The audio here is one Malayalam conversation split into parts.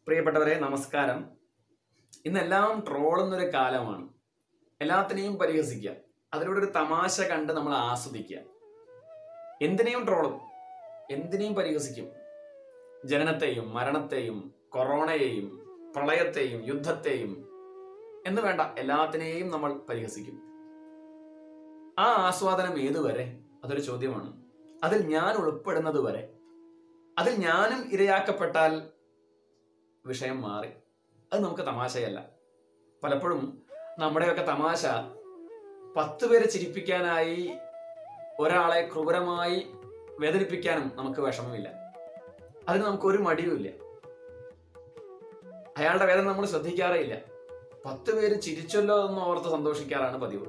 പ്രിയപ്പെട്ടവരെ നമസ്കാരം. ഇന്നെല്ലാം ട്രോളുന്നൊരു കാലമാണ്. എല്ലാത്തിനെയും പരിഹസിക്കുക, അതിലൂടെ ഒരു തമാശ കണ്ട് നമ്മൾ ആസ്വദിക്കുക. എന്തിനേയും ട്രോളും, എന്തിനേയും പരിഹസിക്കും. ജനനത്തെയും മരണത്തെയും കൊറോണയെയും പ്രളയത്തെയും യുദ്ധത്തെയും എന്ന് വേണ്ട, എല്ലാത്തിനെയും നമ്മൾ പരിഹസിക്കും. ആ ആസ്വാദനം ഏതുവരെ? അതൊരു ചോദ്യമാണ്. അതിൽ ഞാൻ ഉൾപ്പെടുന്നത് വരെ. അതിൽ ഞാനും ഇരയാക്കപ്പെട്ടാൽ വിഷയം മാറി. അത് നമുക്ക് തമാശയല്ല. പലപ്പോഴും നമ്മുടെയൊക്കെ തമാശ 10 പേരെ ചിരിപ്പിക്കാനായി ഒരാളെ ക്രൂരമായി വേദനിപ്പിക്കാനും നമുക്ക് വിഷമമില്ല. അതിന് നമുക്കൊരു മടിയുമില്ല. അയാളുടെ വേദന നമ്മൾ ശ്രദ്ധിക്കാറേ ഇല്ല. 10 പേര് ചിരിച്ചല്ലോ എന്ന് ഓർത്ത് സന്തോഷിക്കാറാണ് പതിവ്.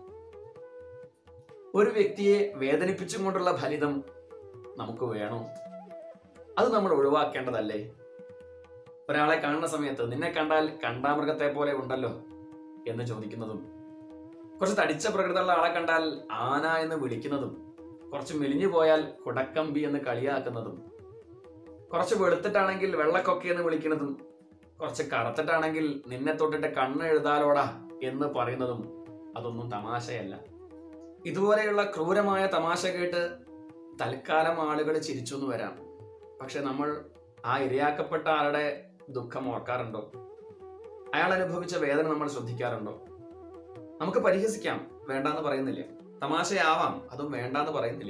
ഒരു വ്യക്തിയെ വേദനിപ്പിച്ചും കൊണ്ടുള്ള ഫലിതം നമുക്ക് വേണോ? അത് നമ്മൾ ഒഴിവാക്കേണ്ടതല്ലേ? ഒരാളെ കാണുന്ന സമയത്ത് നിന്നെ കണ്ടാൽ കണ്ടാമൃഗത്തെ പോലെ ഉണ്ടല്ലോ എന്ന് ചോദിക്കുന്നതും, കുറച്ച് തടിച്ച പ്രകൃതമുള്ള ആളെ കണ്ടാൽ ആന എന്ന് വിളിക്കുന്നതും, കുറച്ച് മെലിഞ്ഞു പോയാൽ കുടക്കമ്പി എന്ന് കളിയാക്കുന്നതും, കുറച്ച് വെളുത്തിട്ടാണെങ്കിൽ വെള്ളക്കൊക്കെ എന്ന് വിളിക്കുന്നതും, കുറച്ച് കറുത്തിട്ടാണെങ്കിൽ നിന്നെ തൊട്ടിട്ട് കണ്ണ് എഴുതാലോടാ എന്ന് പറയുന്നതും അതൊന്നും തമാശയല്ല. ഇതുപോലെയുള്ള ക്രൂരമായ തമാശ കേട്ട് തൽക്കാലം ആളുകൾ ചിരിച്ചു എന്ന് വരാം. പക്ഷെ നമ്മൾ ആ ഇരയാക്കപ്പെട്ട ആളുടെ ദുഃഖം ഓർക്കാറുണ്ടോ? അയാൾ അനുഭവിച്ച വേദന നമ്മൾ ശ്രദ്ധിക്കാറുണ്ടോ? നമുക്ക് പരിഹസിക്കാം, വേണ്ടാന്ന് പറയുന്നില്ല. തമാശയാവാം, അതും വേണ്ടാന്ന് പറയുന്നില്ല.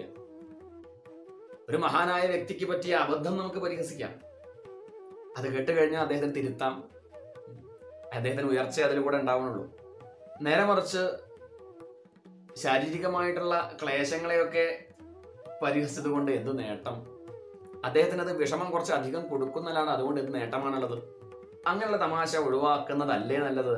ഒരു മഹാനായ വ്യക്തിക്ക് പറ്റിയ അബദ്ധം നമുക്ക് പരിഹസിക്കാം. അത് കേട്ട് കഴിഞ്ഞാൽ അദ്ദേഹത്തിന് തിരുത്താം, അദ്ദേഹത്തിന് ഉയർച്ച അതിലൂടെ ഉണ്ടാവുന്നുള്ളൂ. നേരെ മറിച്ച് ശാരീരികമായിട്ടുള്ള ക്ലേശങ്ങളെയൊക്കെ പരിഹസിച്ചത് കൊണ്ട് എന്ത് നേട്ടം? അദ്ദേഹത്തിന് അത് വിഷമം കുറച്ച് അധികം കൊടുക്കുന്നതാണ്, അതുകൊണ്ട് എന്ത് നേട്ടമാണുള്ളത്? അങ്ങനെയുള്ള തമാശ ഒഴിവാക്കുന്നതല്ലേ നല്ലത്?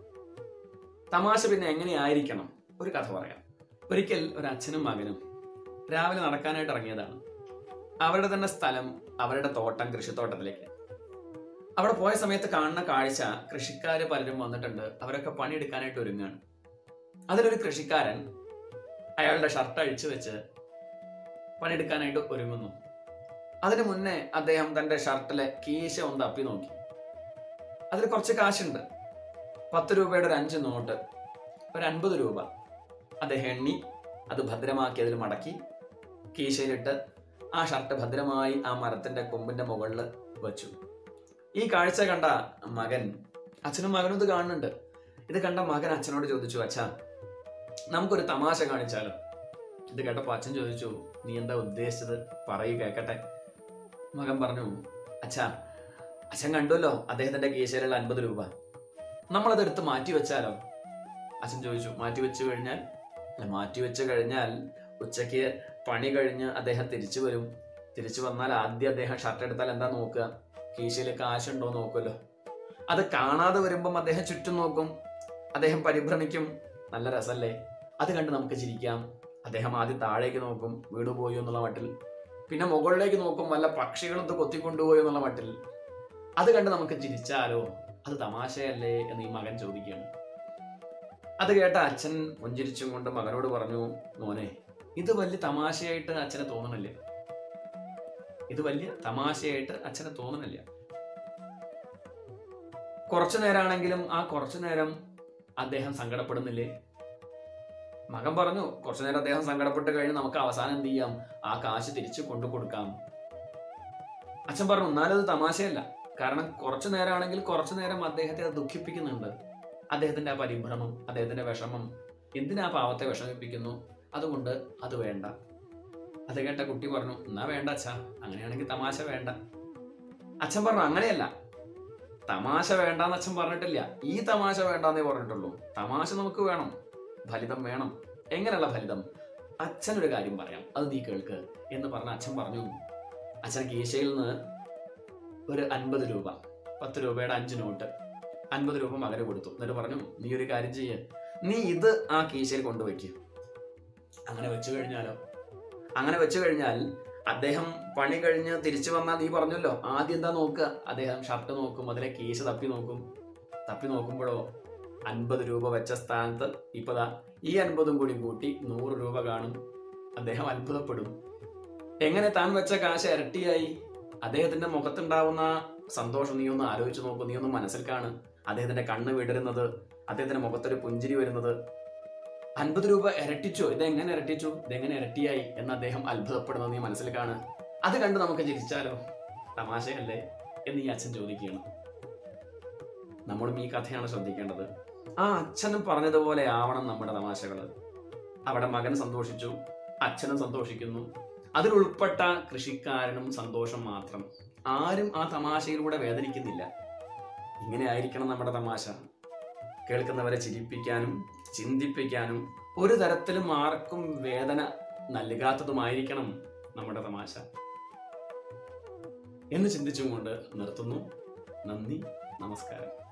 തമാശ പിന്നെ എങ്ങനെയായിരിക്കണം? ഒരു കഥ പറയാം. ഒരിക്കൽ ഒരു അച്ഛനും മകനും രാവിലെ നടക്കാനായിട്ട് ഇറങ്ങിയതാണ്. അവരുടെ തന്നെ സ്ഥലം, അവരുടെ തോട്ടം, കൃഷിത്തോട്ടത്തിലേക്ക്. അവിടെ പോയ സമയത്ത് കാണുന്ന കാഴ്ച, കൃഷിക്കാര് പലരും വന്നിട്ടുണ്ട്. അവരൊക്കെ പണിയെടുക്കാനായിട്ട് ഒരുങ്ങാണ്. അതിലൊരു കൃഷിക്കാരൻ അയാളുടെ ഷർട്ട് അഴിച്ചു വെച്ച് പണിയെടുക്കാനായിട്ട് ഒരുങ്ങുന്നു. അതിനു മുന്നേ അദ്ദേഹം തന്റെ ഷർട്ടിലെ കീശ ഒന്ന് തപ്പി നോക്കി. അതിൽ കുറച്ച് കാശുണ്ട്. 10 രൂപയുടെ ഒരു 5 നോട്ട്, ഒരു 50 രൂപ. അദ്ദേഹം എണ്ണി അത് ഭദ്രമാക്കി അതിൽ മടക്കി കീശയിലിട്ട് ആ ഷർട്ട് ഭദ്രമായി ആ മരത്തിന്റെ കൊമ്പിന്റെ മുകളിൽ വെച്ചു. ഈ കാഴ്ച കണ്ട മകൻ, അച്ഛനും മകനും ഇത് കാണുന്നുണ്ട്. ഇത് കണ്ട മകൻ അച്ഛനോട് ചോദിച്ചു, അച്ഛാ, നമുക്കൊരു തമാശ കാണിച്ചാലോ? ഇത് കേട്ടപ്പോ അച്ഛൻ ചോദിച്ചു, നീ എന്താ ഉദ്ദേശിച്ചത്? പറയൂ, കേക്കട്ടെ. മകൻ പറഞ്ഞു, അച്ഛാ, അച്ഛൻ കണ്ടുവല്ലോ അദ്ദേഹത്തിന്റെ കീശയിലുള്ള 50 രൂപ, നമ്മളതെടുത്ത് മാറ്റി വെച്ചാലോ? അച്ഛൻ ചോദിച്ചു, മാറ്റി വെച്ചു കഴിഞ്ഞാൽ? അല്ല, മാറ്റി വെച്ച് കഴിഞ്ഞാൽ ഉച്ചയ്ക്ക് പണി കഴിഞ്ഞ് അദ്ദേഹം തിരിച്ചു വരും. തിരിച്ചു വന്നാൽ ആദ്യം അദ്ദേഹം ഷർട്ട് എടുത്താൽ എന്താ നോക്കുക? കീശയിൽ കാശുണ്ടോ നോക്കുമല്ലോ. അത് കാണാതെ വരുമ്പം അദ്ദേഹം ചുറ്റും നോക്കും, അദ്ദേഹം പരിഭ്രമിക്കും. നല്ല രസല്ലേ? അത് കണ്ട് നമുക്ക് ചിരിക്കാം. അദ്ദേഹം ആദ്യം താഴേക്ക് നോക്കും, വീണുപോയി എന്നുള്ള മട്ടിൽ. പിന്നെ മുകളിലേക്ക് നോക്കും, വല്ല പക്ഷികളും കൊത്തിക്കൊണ്ടുപോയി എന്നുള്ള മട്ടിൽ. അത് കണ്ട് നമുക്ക് ചിരിച്ചാലോ? അത് തമാശയല്ലേ എന്ന് ഈ മകൻ ചോദിക്കുകയാണ്. അത് കേട്ട അച്ഛൻ പുഞ്ചിരിച്ചും കൊണ്ട് മകനോട് പറഞ്ഞു, മോനെ, ഇത് വലിയ തമാശയായിട്ട് അച്ഛനെ തോന്നണില്ല. ഇത് വലിയ തമാശയായിട്ട് അച്ഛനെ തോന്നണില്ല. കുറച്ചു നേരമാണെങ്കിലും ആ കുറച്ചു നേരം അദ്ദേഹം സങ്കടപ്പെടുന്നില്ലേ? മകൻ പറഞ്ഞു, കുറച്ചു നേരം അദ്ദേഹം സങ്കടപ്പെട്ട് കഴിഞ്ഞ് നമുക്ക് അവസാനം എന്ത് ചെയ്യാം? ആ കാശ് തിരിച്ചു കൊണ്ടു കൊടുക്കാം. അച്ഛൻ പറഞ്ഞു, എന്നാലും അത് തമാശയല്ല. കാരണം കുറച്ചു നേരമാണെങ്കിൽ കുറച്ചു നേരം അദ്ദേഹത്തെ അത് ദുഃഖിപ്പിക്കുന്നുണ്ട്. അദ്ദേഹത്തിന്റെ ആ പരിഭ്രമം, അദ്ദേഹത്തിന്റെ വിഷമം, എന്തിനാ പാവത്തെ വിഷമിപ്പിക്കുന്നു? അതുകൊണ്ട് അത് വേണ്ട. അത് കേട്ട കുട്ടി പറഞ്ഞു, എന്നാ വേണ്ട അച്ഛാ, അങ്ങനെയാണെങ്കിൽ തമാശ വേണ്ട. അച്ഛൻ പറഞ്ഞു, അങ്ങനെയല്ല, തമാശ വേണ്ടാന്ന് അച്ഛൻ പറഞ്ഞിട്ടില്ല. ഈ തമാശ വേണ്ടാന്നേ പറഞ്ഞിട്ടുള്ളൂ. തമാശ നമുക്ക് വേണം, ഫലിതം വേണം. എങ്ങനെയുള്ള ഫലിതം? അച്ഛനൊരു കാര്യം പറയാം, അത് നീ കേൾക്ക് എന്ന് പറഞ്ഞ അച്ഛൻ പറഞ്ഞു. അച്ഛൻ കീശയിൽ നിന്ന് ഒരു 50 രൂപ, 10 രൂപയുടെ 5 നോട്ട്, 50 രൂപ മകന് കൊടുത്തു. എന്നിട്ട് പറഞ്ഞു, നീ ഒരു കാര്യം ചെയ്യ്, നീ ഇത് ആ കീശയിൽ കൊണ്ടുവയ്ക്ക്. അങ്ങനെ വെച്ചു കഴിഞ്ഞാലോ? അങ്ങനെ വെച്ചു കഴിഞ്ഞാൽ അദ്ദേഹം പണി കഴിഞ്ഞ് തിരിച്ചു വന്നാൽ, നീ പറഞ്ഞല്ലോ ആദ്യം എന്താ നോക്കുക? അദ്ദേഹം ഷർട്ട് നോക്കും, അതിലെ കീശ തപ്പി നോക്കും. തപ്പി നോക്കുമ്പോഴോ 50 രൂപ വെച്ച സ്ഥാനത്ത് ഇപ്പതാ ഈ 50 കൂടി കൂട്ടി 100 രൂപ കാണും. അദ്ദേഹം അത്ഭുതപ്പെടും. എങ്ങനെ താൻ വെച്ച കാശ് ഇരട്ടിയായി? അദ്ദേഹത്തിന്റെ മുഖത്തുണ്ടാവുന്ന സന്തോഷം നീ ഒന്ന് ആലോചിച്ച് നോക്കൂ, നീ ഒന്ന് മനസ്സിൽ കാണ്. അദ്ദേഹത്തിന്റെ കണ്ണ് വിടരുന്നത്, അദ്ദേഹത്തിന്റെ മുഖത്തൊരു പുഞ്ചിരി വരുന്നത്. 50 രൂപ ഇരട്ടിച്ചോ, ഇതെങ്ങനെ ഇരട്ടിച്ചു, ഇതെങ്ങനെ ഇരട്ടിയായി എന്ന് അദ്ദേഹം അത്ഭുതപ്പെടുന്നത് നീ മനസ്സിൽ കാണ്. അത് കണ്ട് നമുക്ക് ചിരിച്ചാലോ, തമാശയല്ലേ എന്ന് ഈ അച്ഛൻ ചോദിക്കുകയാണ്. നമ്മളും ഈ കഥയാണ് ശ്രദ്ധിക്കേണ്ടത്. ആ അച്ഛനും പറഞ്ഞതുപോലെ ആവണം നമ്മുടെ തമാശകൾ. അവിടെ മകൻ സന്തോഷിച്ചു, അച്ഛനും സന്തോഷിക്കുന്നു, അതിൽ ഉൾപ്പെട്ട കൃഷിക്കാരനും സന്തോഷം മാത്രം. ആരും ആ തമാശയിലൂടെ വേദനിക്കുന്നില്ല. ഇങ്ങനെ ആയിരിക്കണം നമ്മുടെ തമാശ. കേൾക്കുന്നവരെ ചിരിപ്പിക്കാനും ചിന്തിപ്പിക്കാനും ഒരു തരത്തിലും ആർക്കും വേദന നൽകാത്തതുമായിരിക്കണം നമ്മുടെ തമാശ എന്ന് ചിന്തിച്ചുകൊണ്ട് നിർത്തുന്നു. നന്ദി, നമസ്കാരം.